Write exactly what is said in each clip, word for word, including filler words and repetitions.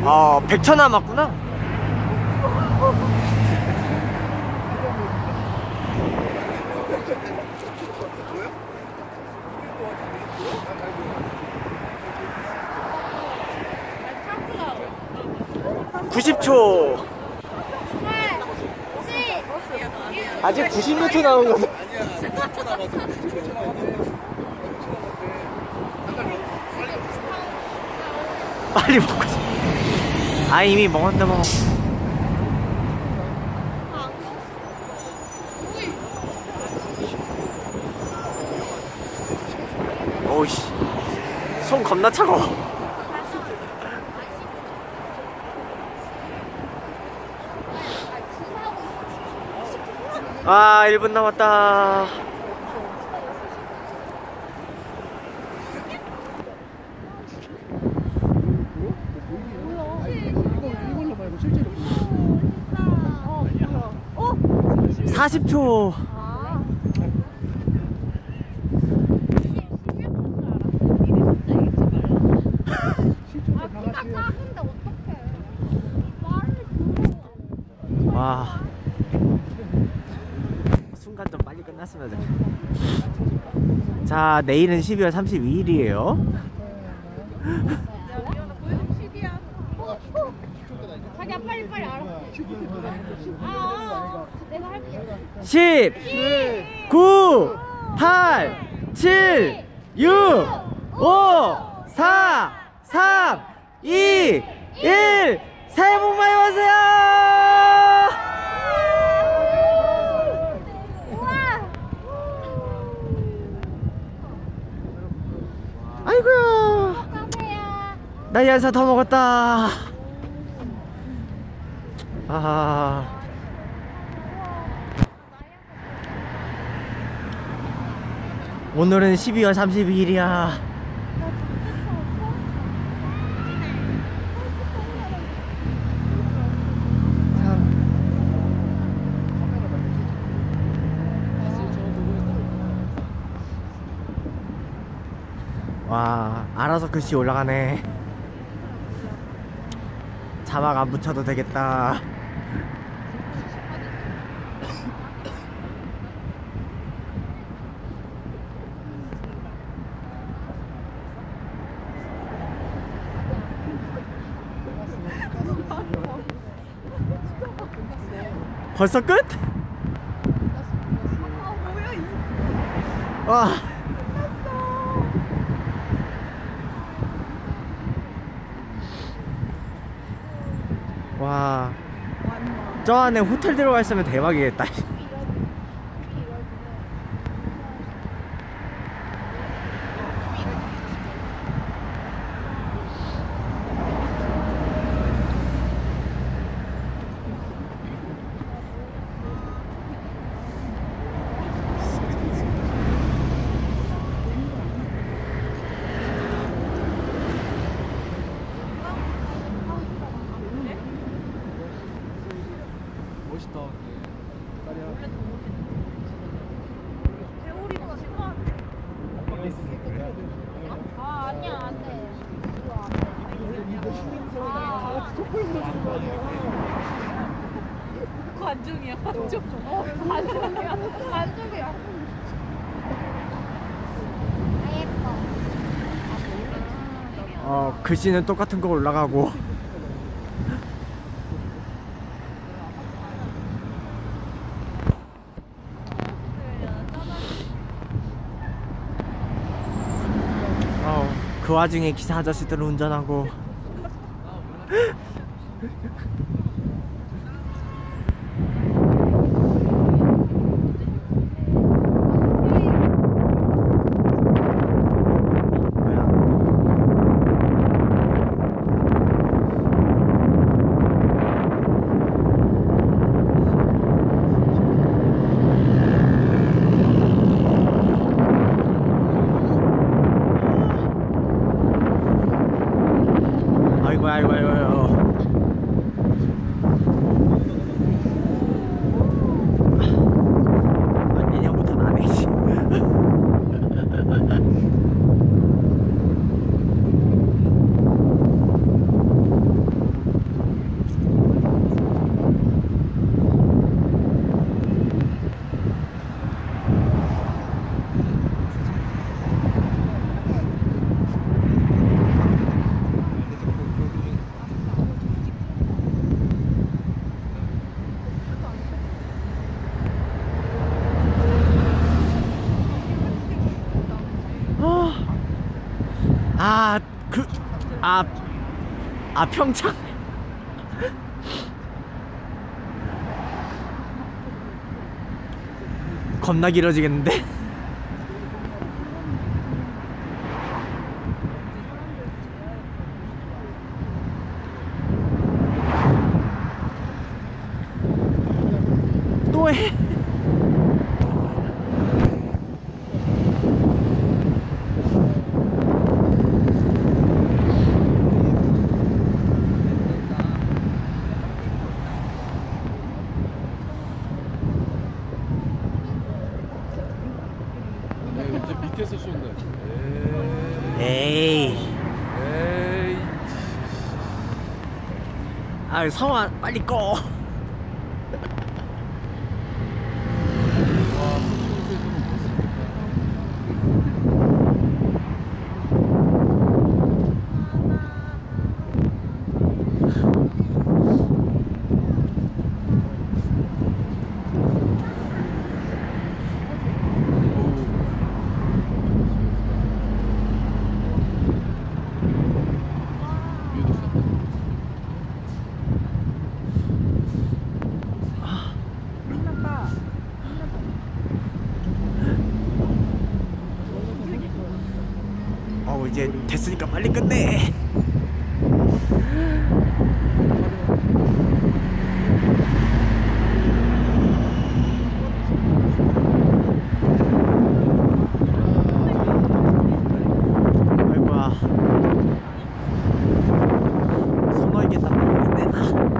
아, 백 초 남았구나. 구십 초. 아직 구십육 초 남은 거죠. 빨리 먹고 싶어. 아, 이미 먹었나 봐. 오이씨, 손 겁나 차가워. 아, 일 분 남았다. 사십 초. 와, 순간 좀 빨리 끝났으면 돼. 자, 내일은 십이월 삼십이일이에요 자기야 빨리 빨리 알아. 아, 내가 할게. 십, 구, 팔, 칠, 육, 오, 사, 삼, 이, 일. 새해 복 많이 받으세요. 아이고야, 나이 한 살 더 먹었다. 아, 오늘은 십이월 삼십이일이야 와, 알아서 글씨 올라가네. 자막 안 붙여도 되겠다. 벌써 끝? 와, 와, 저 안에 호텔 들어가 있으면 대박이겠다. 멋있다. 배우리보다 싫어하는데. 아, 아니야, 안 돼. 이거 안 돼. 아, 관중이야, 관중. 어, 관중이야, 관중이야. 아, 예뻐. 어, 글씨는 똑같은 거 올라가고. 어, 그 와중에 기사 아저씨들은 운전하고. 아이고 아이고 아이고 아, 그, 아, 아, 평창. 겁나 길어지겠는데? 또 해. 이제 밑에서 쏜다. 에이. 에이. 아, 성아, 빨리 꺼. 어, 이제 됐으니까 빨리 끝내. 아이고야. 선호이겠다. 빨리 끝내.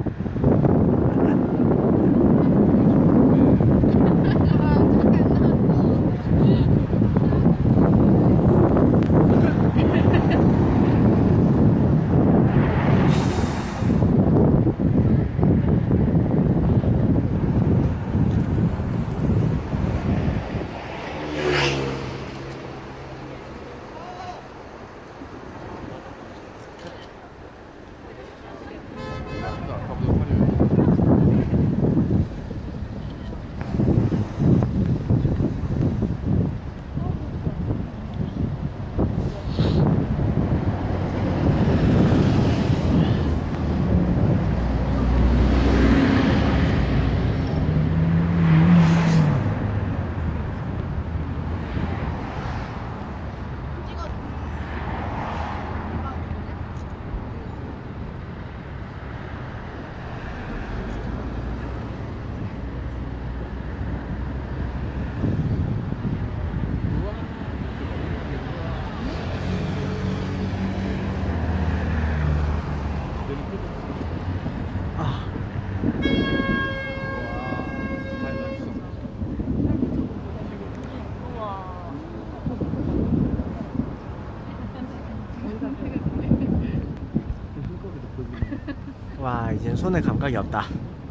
와, 이젠 손에 감각이 없다.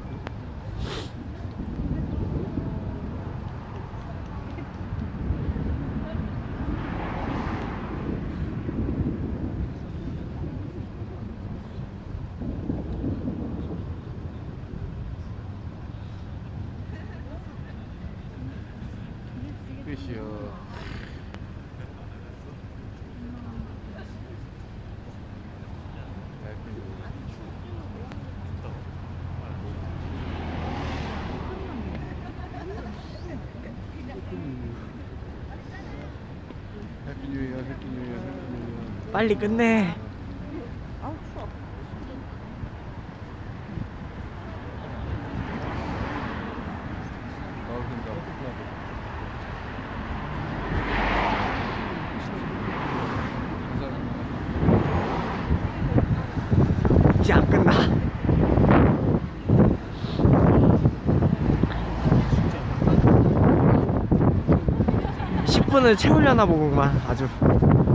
끝이요. 해피 뉴 이어, 해피 뉴 이어, 해피 뉴 이어. 빨리 끝내. 아우 추워. 이제 안 끝나. 십 분을 채우려나 보구만. 아주